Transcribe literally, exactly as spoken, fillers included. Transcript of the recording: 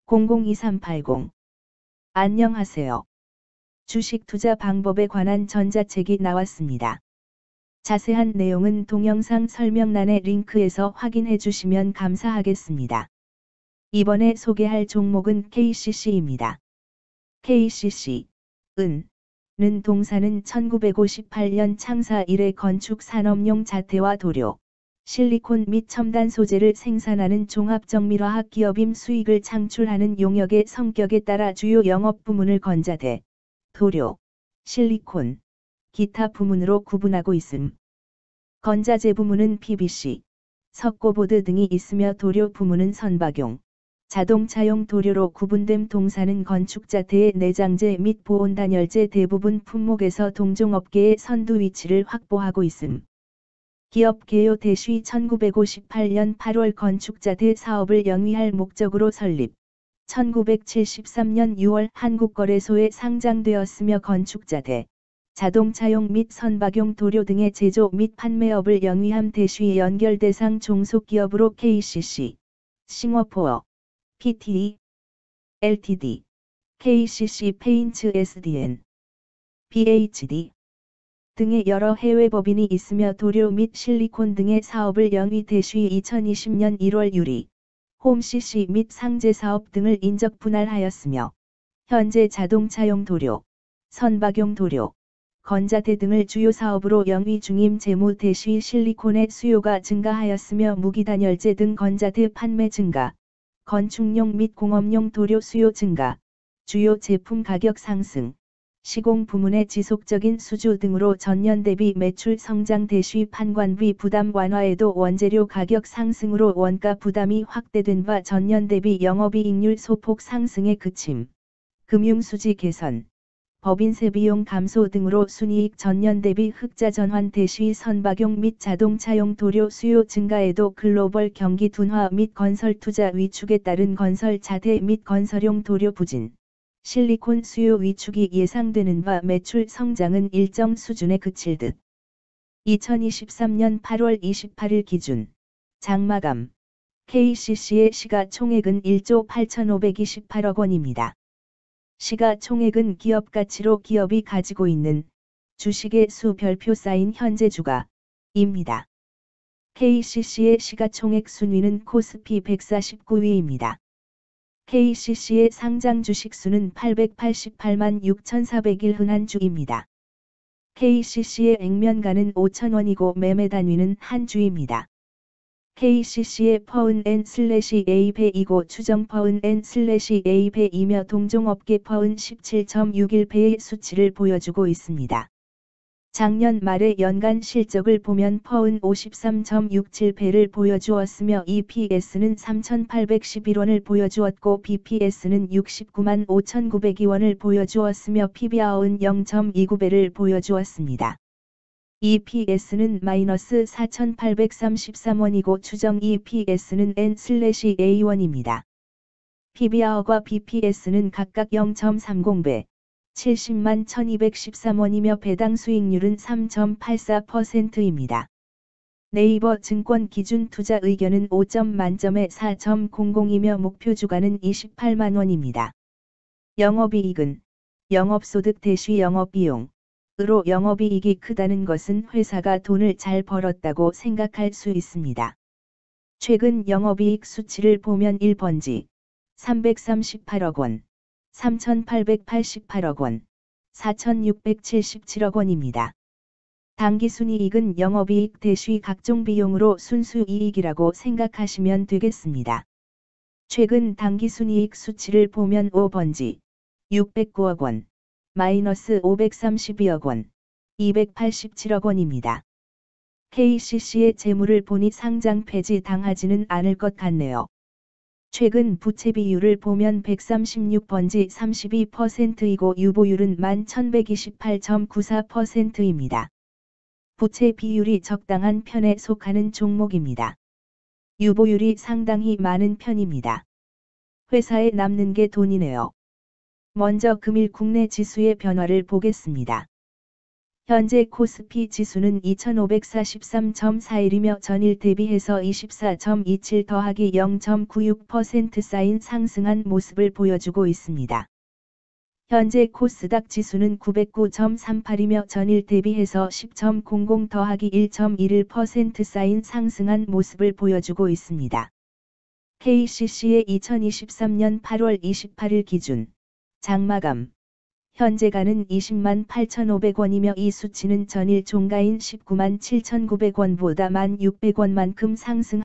공공이삼팔공. 안녕하세요. 주식 투자 방법에 관한 전자책이 나왔습니다. 자세한 내용은 동영상 설명란의 링크에서 확인해 주시면 감사하겠습니다. 이번에 소개할 종목은 케이씨씨입니다. 케이씨씨, 은, 는 동사는 천구백오십팔 년 창사 이래 건축 산업용 자태와 도료, 실리콘 및 첨단 소재를 생산하는 종합정밀화학 기업임. 수익을 창출하는 용역의 성격에 따라 주요 영업 부문을 건자재, 도료, 실리콘, 기타 부문으로 구분하고 있음. 건자재 부문은 피비씨, 석고보드 등이 있으며 도료 부문은 선박용, 자동차용 도료로 구분됨. 동사는 건축자태의 내장재 및 보온단열재 대부분 품목에서 동종업계의 선두 위치를 확보하고 있음. 기업 개요 대시 천구백오십팔 년 팔월 건축자재 사업을 영위할 목적으로 설립, 천구백칠십삼 년 유월 한국거래소에 상장되었으며 건축자재, 자동차용 및 선박용 도료 등의 제조 및 판매업을 영위함. 대시 연결 대상 종속기업으로 케이씨씨, 싱어포어, 피티이, 엘티디, 케이씨씨 페인츠 에스디엔, 비에이치디 등의 여러 해외 법인이 있으며 도료 및 실리콘 등의 사업을 영위. 대시 이천이십 년 일월 유리, 홈씨씨 및 상제사업 등을 인적 분할하였으며 현재 자동차용 도료, 선박용 도료, 건자재 등을 주요 사업으로 영위 중임. 재무 대시 실리콘의 수요가 증가하였으며 무기단열재 등 건자재 판매 증가, 건축용 및 공업용 도료 수요 증가, 주요 제품 가격 상승, 시공 부문의 지속적인 수주 등으로 전년 대비 매출 성장. 대시 판관비 부담 완화에도 원재료 가격 상승으로 원가 부담이 확대된 바 전년 대비 영업이익률 소폭 상승에 그침, 금융수지 개선, 법인세 비용 감소 등으로 순이익 전년 대비 흑자 전환. 대시 선박용 및 자동차용 도료 수요 증가에도 글로벌 경기 둔화 및 건설 투자 위축에 따른 건설 자재 및 건설용 도료 부진, 실리콘 수요 위축이 예상되는 바 매출 성장은 일정 수준에 그칠 듯. 이천이십삼 년 팔월 이십팔일 기준 장마감 케이씨씨의 시가총액은 일조 팔천오백이십팔억 원입니다. 시가총액은 기업가치로 기업이 가지고 있는 주식의 수 별표 쌓인 현재 주가입니다. 케이씨씨의 시가총액 순위는 코스피 백사십구 위입니다. 케이씨씨의 상장 주식 수는 팔백팔십팔만 육천사백일 흔한 주입니다. 케이씨씨의 액면가는 오천 원이고 매매 단위는 한 주입니다. 케이씨씨의 퍼은 엔 슬래시 에이 배이고 추정 퍼은 엔 슬래시 에이 배이며 동종업계 퍼은 십칠 점 육일 배의 수치를 보여주고 있습니다. 작년 말의 연간 실적을 보면 퍼은 오십삼 점 육칠 배를 보여주었으며 이피에스는 삼천팔백십일 원을 보여주었고 비피에스는 육십구만 오천구백이 원을 보여주었으며 피비알은 영 점 이구 배를 보여주었습니다. 이피에스는 마이너스 사천팔백삼십삼 원이고 추정 이피에스는 엔 슬래시 에이 원입니다. 피비알과 비피에스는 각각 영 점 삼공 배, 칠십만 천이백십삼 원이며 배당 수익률은 삼 점 팔사 퍼센트입니다. 네이버 증권 기준 투자 의견은 오 점 만점에 사 점 공공이며 목표 주가는 이십팔만 원입니다. 영업이익은 영업소득 대시 영업비용 으로 영업이익이 크다는 것은 회사가 돈을 잘 벌었다고 생각할 수 있습니다. 최근 영업이익 수치를 보면 일 번지 삼백삼십팔억 원, 삼천팔백팔십팔억 원, 사천육백칠십칠억 원입니다. 당기순이익은 영업이익 대시 각종 비용으로 순수이익이라고 생각하시면 되겠습니다. 최근 당기순이익 수치를 보면 오 번지 육백구억 원, 마이너스 오백삼십이억 원, 이백팔십칠억 원입니다. 케이씨씨의 재물을 보니 상장 폐지 당하지는 않을 것 같네요. 최근 부채 비율을 보면 백삼십육 번지 삼십이 퍼센트이고 유보율은 만 천백이십팔 점 구사 퍼센트입니다. 부채 비율이 적당한 편에 속하는 종목입니다. 유보율이 상당히 많은 편입니다. 회사에 남는 게 돈이네요. 먼저 금일 국내 지수의 변화를 보겠습니다. 현재 코스피 지수는 이천오백사십삼 점 사일이며 전일 대비해서 이십사 점 이칠 더하기 영 점 구육 퍼센트 쌓인 상승한 모습을 보여주고 있습니다. 현재 코스닥 지수는 구백구 점 삼팔이며 전일 대비해서 십 점 공공 더하기 일 점 일일 퍼센트 쌓인 상승한 모습을 보여주고 있습니다. 케이씨씨의 이천이십삼 년 팔월 이십팔일 기준 장마감 현재가는 이십만 팔천오백 원이며 이 수치는 전일 종가인 십구만 칠천구백 원보다 만 육백 원만큼 상승